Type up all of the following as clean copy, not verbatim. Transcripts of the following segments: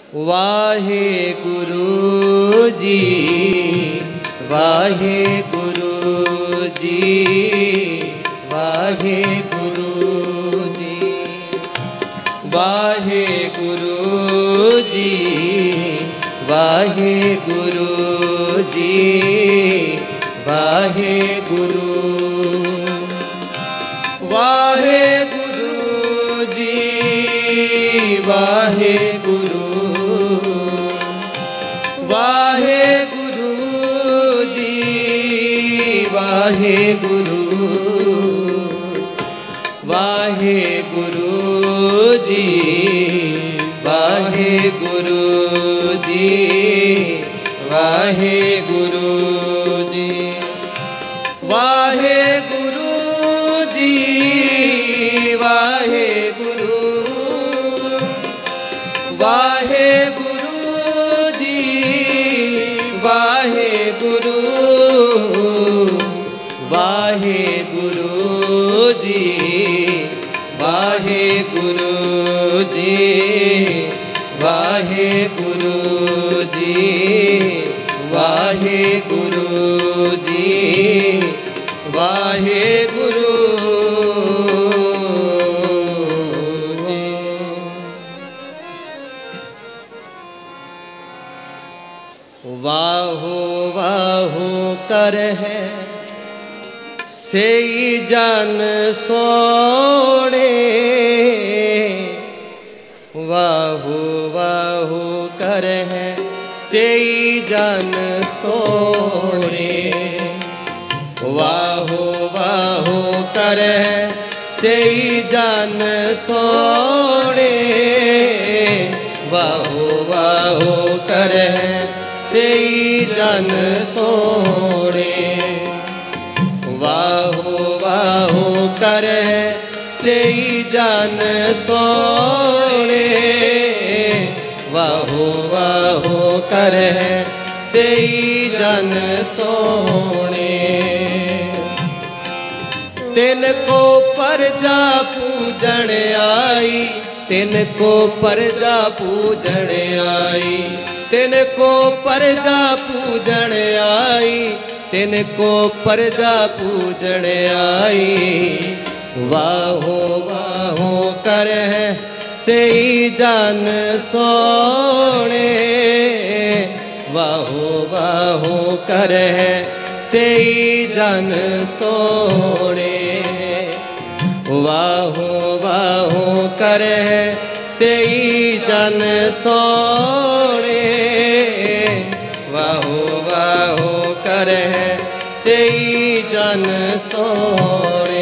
वाहेगुरु जी, वाहेगुरु जी, वाहेगुरु जी, वाहेगुरु जी, वाहेगुरु जी, वाहेगुरु, वाहेगुरु जी, वाहेगुरु, वाहेगुरु जी, वाहेगुरु, वाहेगुरु जी, वाहेगुरु जी, वाहेगुरु जी, वाहेगुरु जी, वाहेगुरु, वाहेगुरु जी, वाहेगुरु, वाहेगुरु जी, वाहेगुरु जी, वाहेगुरु जी, वाहेगुरु जी, वाहेगुरु जी। वाहो वाहो कर है सेई जन सोने, वाहो वाहो कर है सेई जन सोने, वाहो वाहो कर है सेई जन सोने, वाहो वाहो कर है सेई जन सोने, वाहो वाहो कर सेई जन सोने, वाहो वाहो कर सेई जन सोने। तिनको परजा पूजन आई, तिनको परजा पूजन आई, तिनको परजा पूजन आई, तिनको परजा पूजन आई, वाहो वाहो कर सेई जन सोने, वाहो वाहो कर सेई जन सोने, वाहो वाहो कर सेई जन सोने, वाहो वाहो कर सेई जन सोने।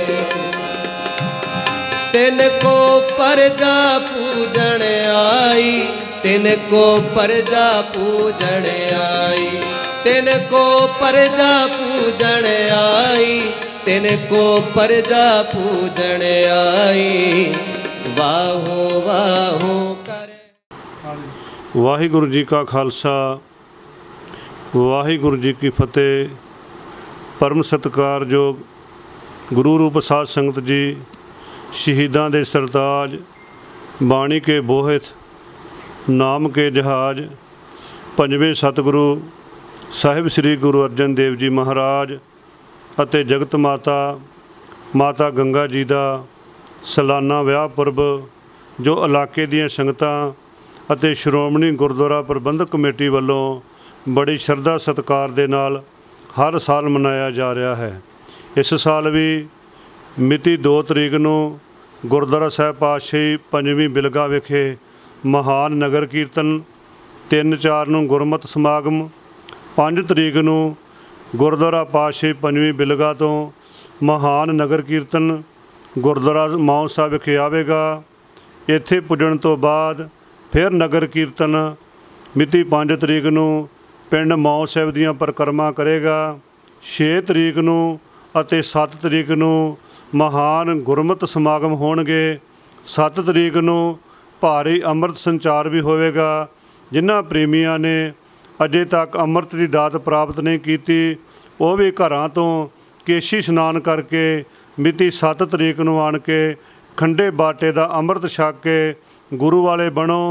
तिनको परजा पूजन आई, तिनको परजा पूजन आई, तिनको परजा पूजन आई, तिनको परजा पूजन आई, वाहो वाहो कर। वाहिगुरु जी का खालसा, वाहिगुरु जी की फतेह। परम सत्कारयोग गुरु रूप साध संगत जी, शहीदां दे सरताज, बाणी के बोहित, नाम के जहाज, पंजवें सतगुरु साहिब श्री गुरु अर्जन देव जी महाराज ਅਤੇ जगत माता माता गंगा जी का सालाना विआह पुरब जो इलाके ਦੀਆਂ संगतां ਅਤੇ ਸ਼੍ਰੋਮਣੀ ਗੁਰਦੁਆਰਾ ਪ੍ਰਬੰਧਕ ਕਮੇਟੀ ਵੱਲੋਂ बड़ी श्रद्धा सत्कार ਦੇ ਨਾਲ हर साल मनाया जा रहा है। इस साल भी मिति 2 तरीक ਨੂੰ गुरुद्वारा साहिब पातशाही पंजवीं बिलगा विखे महान नगर कीर्तन, 3-4 ਨੂੰ गुरमत समागम, 5 तरीक ਨੂੰ गुरुद्वारा पातशाही पंजवीं बिलगा तो महान नगर कीर्तन गुरुद्वारा माओ साहिब विखे आवेगा। इत्थे पुजण तो बाद फिर नगर कीर्तन मिति 5 तरीक ਨੂੰ पिंड माओ साहिब दीयां परिक्रमा करेगा। 6 तरीक ਨੂੰ ਅਤੇ 7 तरीक ਨੂੰ महान गुरमत समागम होणगे। 7 तरीक ਨੂੰ भारी अंमृत संचार भी होवेगा। जिन्हां प्रेमियां ने अजे तक अंमृत की दात प्राप्त नहीं की, वो भी घरां तो केशी स्नान करके मिति 7 तरीक ਨੂੰ आण के खंडे बाटे का अंमृत छक के गुरु वाले बनो।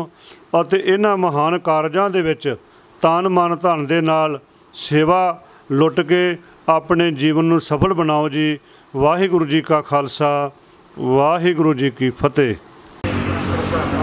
ਅਤੇ ਇਹਨਾਂ ਮਹਾਨ ਕਾਰਜਾਂ ਦੇ ਵਿੱਚ ਤਨ ਮਨ ਧਨ ਦੇ ਨਾਲ ਸੇਵਾ ਲੁੱਟ ਕੇ ਆਪਣੇ ਜੀਵਨ ਨੂੰ ਸਫਲ ਬਣਾਓ ਜੀ। ਵਾਹਿਗੁਰੂ ਜੀ ਕਾ ਖਾਲਸਾ, ਵਾਹਿਗੁਰੂ ਜੀ ਕੀ ਫਤਿਹ।